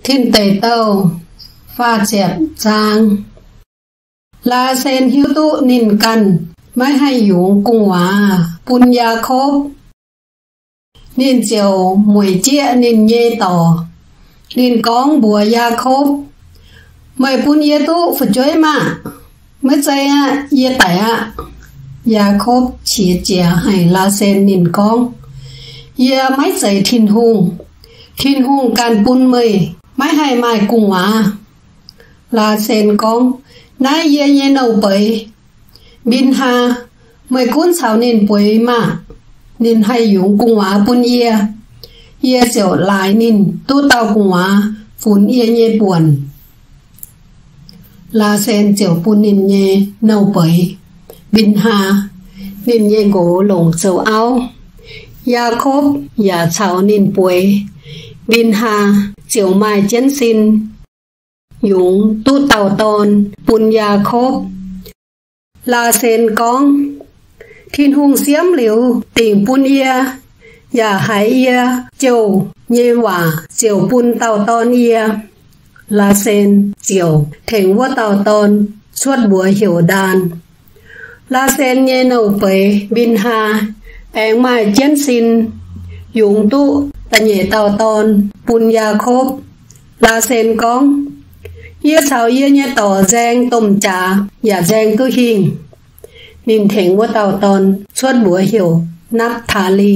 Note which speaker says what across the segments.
Speaker 1: thiên tề tâu pha chẹp trang la sen hiếu tụ nín cầnไม่ให้หยงกุงหวาปุญญาคบนินเจียวหมวยเจี๊ยนินเยต่อนินก้องบัวยาคบไม่ปุญเยตุฝึกจ้อยมาไม่ใจเยแต่ยาคบเฉียเจียให้ลาเซนนินก้องเยไม่ใจทินหุงการปุนเมยไม่ให้ไม่กุงหวาลาเซนก้องนายเยเนาไปบินหาไม่คุ้นสาวนินป่วยมานินให้หยงกุงหวาปุนเยเสียวลายนินตู้เตากุงหวาฝุ่นเยป่วนลาเซนเจียวปุนนินเยเนาไปบินหานินเยโกหลงเจียวเอายาคบอย่าเฉานินป่วยบินหาเจียวไม้เจนซินหยงตู้เตาตอนปุนยาคบลาเซนก้องทินหุงเสียมเหลียวติ่งปุนอย่าหายเจียวเยหว่าเจียวปุนเต่าตอนลาเซนเจียวเถ่งว่าเต่าตอนชวดบัวเหี่ยวดานลาเซนเยเนาไปบินหาแองไม้เจียนซินหยุงตุตะเยเต่าตอนปุนยาคบลาเซนก้องเยี่ยเฉาเยี่ยเนี่ยต่อแจงต้มจ่าอย่าแจงตู้หิงนินเถงว่าเต่าตอนชวดบัวเหี่ยวนับทาลี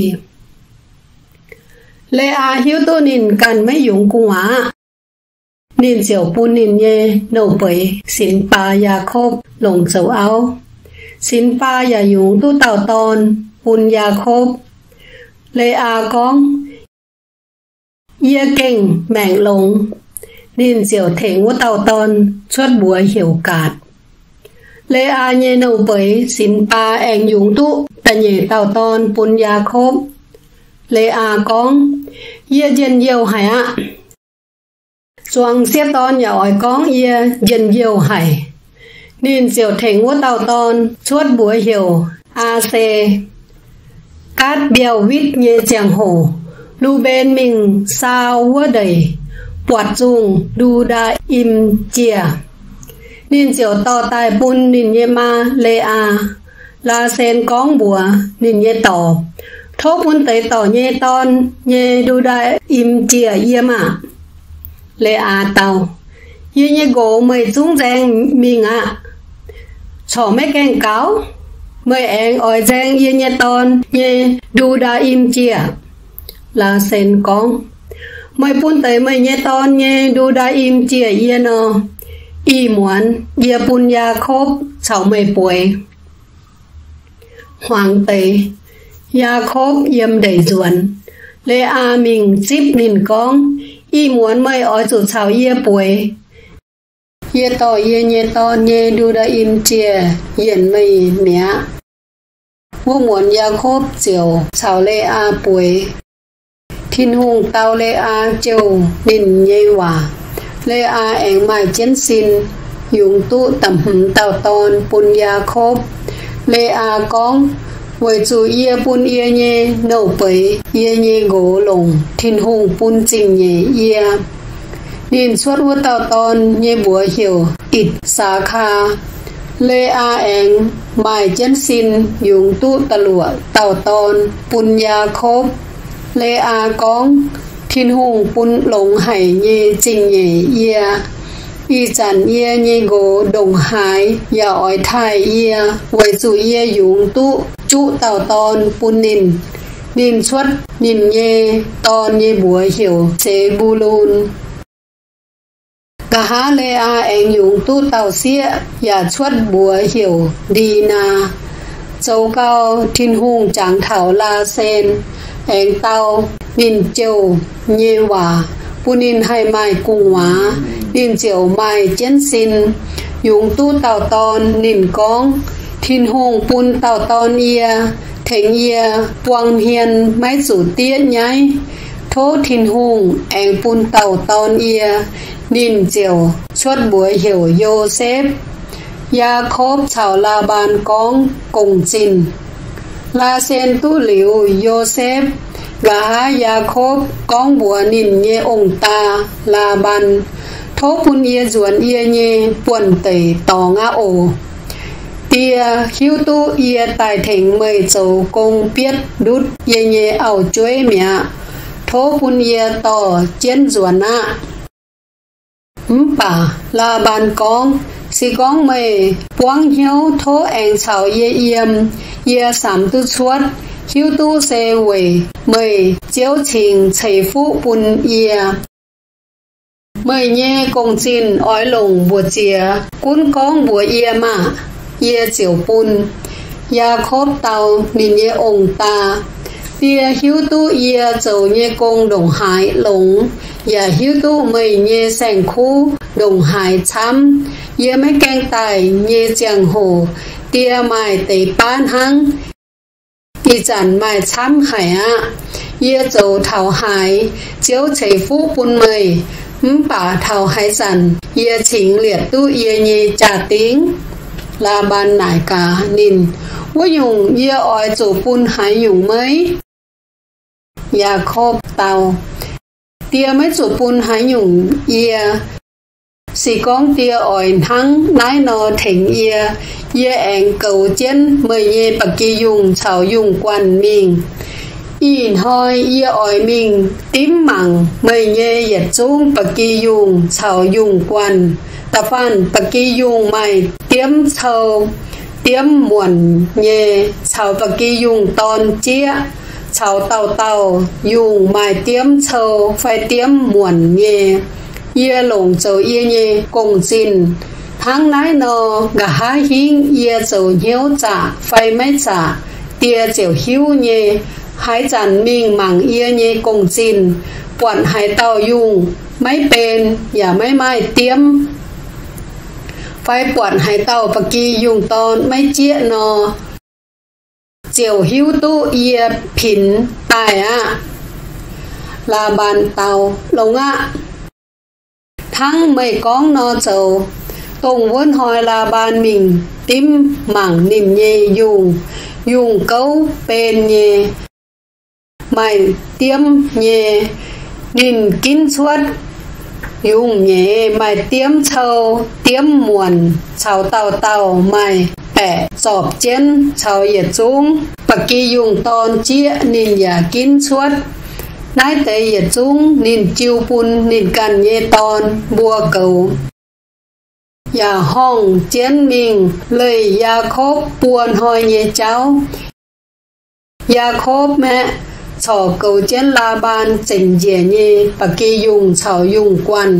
Speaker 1: เลอาหิวตัวนินกันไม่หยุงกุงหวานินเจียวปูนินเยโนเปยสินปายาคบหลงเจ้าเอาสินปาอย่าหยุงตู้เต่าตอนปุนยาคบเลอาก้องเยี่ยเก่งแม่งหลงนินเจียวเถงว่าเต่าตอนชวดบัวเหี่ยวกาดเลอาเยโนเปยสินปาแองหยุงตุตะเยเต่าตอนปุนยาคบเลอาก้องเยี่ยเย็นเยี่ยวหายจวงเสียตอนอย่าอ่อยก้องเยี่ยเย็นเยี่ยวหายนินเจียวเถงว่าเต่าตอนชวดบัวเหี่ยวอาเซกาดเบียววิทเยเจียงโหลูเบนมิงซาวว่าเดยปวดจุงดูดาอิมเจียนินเจียวต่อตายปุนนินเยมาเลอาลาเซนก้องบัวนินเยต่อทบปุนเตยต่อเยตอนเยดูดาอิมเจียเยมาเลอาเตาเยโกเมยจุงแจงมิงชอไม่แกงเกาเมยแองอ่อยแจงเยตอนเยดูดาอิมเจียลาเซนก้องไม่ปุ้นเตยไม่เยตอนเยดูดาอิมเจียเยนออีหมวนเยปุญยาคบเฉาไม่ป่วยหวังเตยยาคบเยี่ยมได้จวนเลอามิงจิบนินก้องอีหมวนไม่อ้อยจุดเฉาเยป่วยเยต่อเยตอนเยดูดาอิมเจียเย็นไม่เมียว่าหมวนยาคบเจียวเฉาเลอาป่วยทินหุงเตาเลอาเจียวนินเยหว่าเลอาแองไม้เจนซินหยุงตุต่ำหึมเต่าตอนปุญญาคบเลอาก้องไว้จูเอียปุนเอียเยโนเปยเอียเยโกหลงทินหุงปุนจิงเยเอียนินชวดวัวเต่าตอนเยบัวเหี่ยวอิดสาคาเลอาแองไม้เจนซินหยุงตุตะลัวเต่าตอนปุญญาคบเลอาก้องทินหุงปุนหลงไห่เยจิงเยเอียอีจันเอียเยโกดงหายอย่าอ้อยไทยเอียไว้สู่เอียหยุงตุจุเต่าตอนปุนนินชวดนินเยตอนเยบัวเหี่ยวเจบูลูนกะหาเลอาแองหยุงตุเต่าเสียอย่าชวดบัวเหี่ยวดีนาโจเกาทินหุงจางเถาลาเซนแองเตานินเจียวเยหว่าปุนินให้ไม้กุงหวานินเจียวไม้เจนซินหยุงตู้เต่าตอนนินก้องทินหงปุนเต่าตอนเอียเถงเอียปวงเฮียนไม้สู่เตี้ยย้ายโททินหงแองปุนเต่าตอนเอียนินเจียวชวดบัวเหี่ยวโยเซฟยาคบชาวลาบานก้องกงจินลาเซนตู้หลิวโยเซฟ gã Jacob con bùa nín nhé ông ta là bàn thố phun ye duẩn ye nhé buồn tẩy tỏ ngã ổ tia hiếu tu ye tài thỉnh mời châu công biết đút ye nhé ảo chuối mẹ thố phun ye tỏ chiến duẩn ạ bà là bàn con si con mày quang hiếu thố anh chào ye yếm ye sám tu chuột hiếu tu xe quỷ mày chiếu trình chảy phụ bùn ye mày nhé công trình ói lồng bùa chìa cuốn con bùa ye mà ye chiều bùn ya khốp tàu nín ye ông ta tia hiếu tu ye châu nhé công đồng hải lồng ya hiếu tu mày nhé sành khu đồng hải chăm ye mấy canh tài nhé giang hồ tia mày tẩy bán hăng y chẳng mày chăm hải ạ ye châu thảo hải chiếu chảy phụ bùn mày bà thảo hải chẳng ye chính liệt tu ye nhé trả tiếng là ban nải cả nín vô dùng ye ói chỗ bùn hải dùng mấy ya khốp tàu tia mấy chỗ bùn hải dùng ye si con tia ói thắng nái nó thỉnh ye anh cầu chiến mời ye bạc kỳ dùng chào dùng quan mình in hoi ye ói mình tím mặn mời ye yết chung bạc kỳ dùng chào dùng quan ta phan bạc kỳ dùng mày tiếm chào tiếm muộn ye chào bạc kỳ dùng ton chia chào tàu dùng mày tiếm chào phải tiếm muộn ye lồng châu ye nhé công trình tháng nái nó gà há hiến ye châu hiếu trả phải mấy trả tia chiều hiếu nhé hái chẳng mình mảng ye nhé công trình quản hải tàu dùng mấy bên và mấy mai tiếm phải quản hải tàu và kỳ dùng ton mấy chiếc nó chiều hiếu tu ye phìn tài ạ là bàn tàu lồng ạ tháng mấy con nó châu tùng vốn hỏi là bàn mình tím mảng nín nhé dùng câu bên nhé mày tiêm nhé nín kín suốt dùng nhé mày tiêm châu tiêm muộn chào tàu mày bẻ chọp chén chào yết chung bạc kỳ dùng ton chia nín ya kín suốt nái tệ yết chung nín chiêu bùn nín cần nhé ton bùa cầu ya hong chén mình lời ya khốp buồn hỏi nhé cháu ya khốp mẹ chào cầu chén la ban chỉnh dễ nhé bạc kỳ dùng chào dùng quan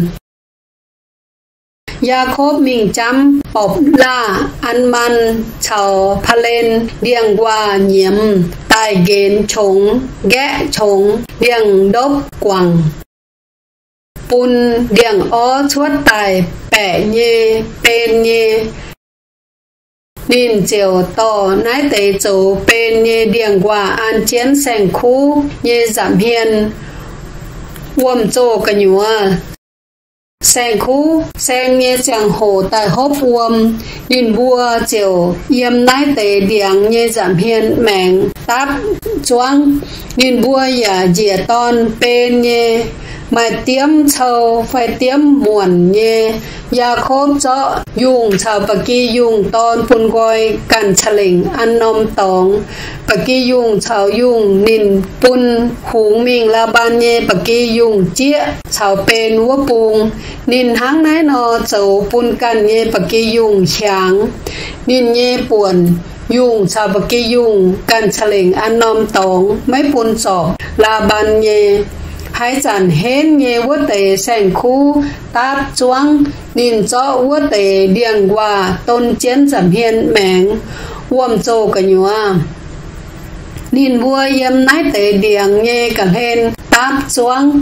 Speaker 1: ya khốp mình chăm bọc la ăn man chào pha lên điềng qua nhiễm tài ghen chống ghé chống điềng đốc quẳng bùn điềng ó chuốt tài bẻ nhé bên nhé nín chiều tỏ nái tế châu bên nhé điềng qua ăn chén sành khu nhé giảm hiền uom chô cả nhúa sành khu sành nhé chẳng hồ tại hốp uom nín bùa chiều yếm nái tế điềng nhé giảm hiền mẹng táp choang nín bùa ya dìa ton bên nhé mày tiêm châu phải tiêm muộn nhé ya khốp cho dùng chào bạc kỳ dùng ton phun gọi cản challenge ăn nom tòng bạc kỳ dùng chào dùng nín phun hùng mình là ban nhé bạc kỳ dùng chia chào bên vua bùng nín háng nái nó châu phun cản nhé bạc kỳ dùng sáng nín nhé buồn dùng chào bạc kỳ dùng cản challenge ăn nom tòng mấy phun sọ là ban nhé hãy chẳng hên nhé vô tề sành khu táp chuang nín cho vô tề điềng qua tôn chiến giảm hiền mẹng uom chô cả nhúa nín vua yếm nái tề điềng nhé cả hên táp chuang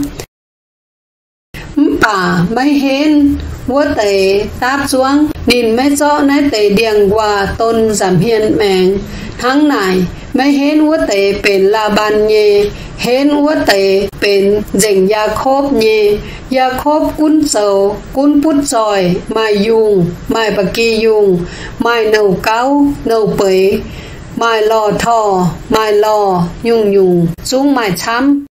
Speaker 1: bà mấy hên vô tề táp chuang nín mấy cho nái tề điềng qua tôn giảm hiền mẹng tháng này mấy hên vô tề bên là bàn nhé hên vô tề bên dành ya khốp nhé ya khốp cún sầu cún bút giỏi mai dùng mai bạc kỳ dùng mai nấu cáo nấu bấy ไม้ลอทอไม้ลอยุงยุงซุ้งไม้ช้ำ